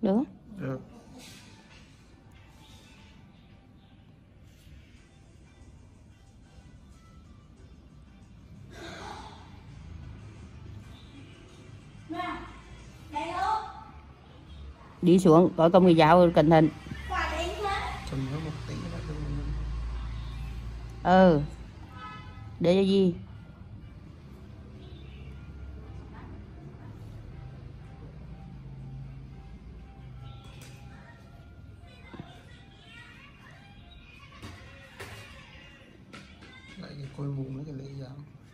Được. Được. Đi xuống có công người giáo cẩn thận. Chùm nó một tí là được. Để cho gì? Lại cái côi mụn nó cái lệ giáo.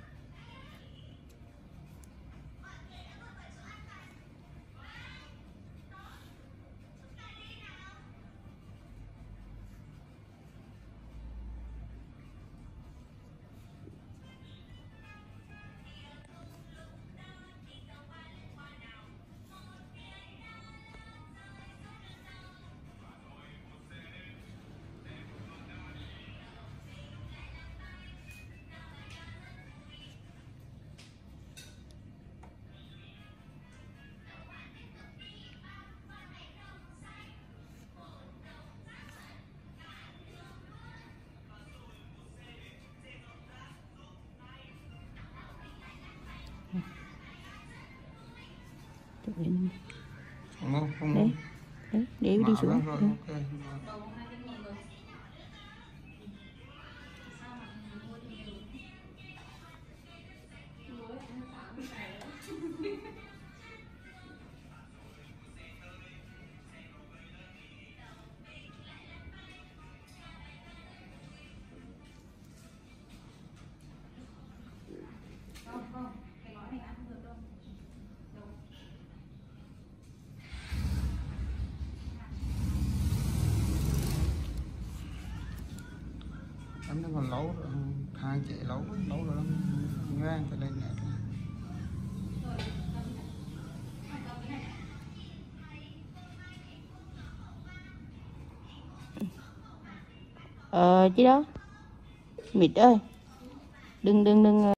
Không, không. Đấy. Đấy, để đi xuống. Rồi, okay. Nó còn lâu rồi, hai chị lâu rồi lắm, ngang phải lên này. Chứ đó, mịt ơi, đừng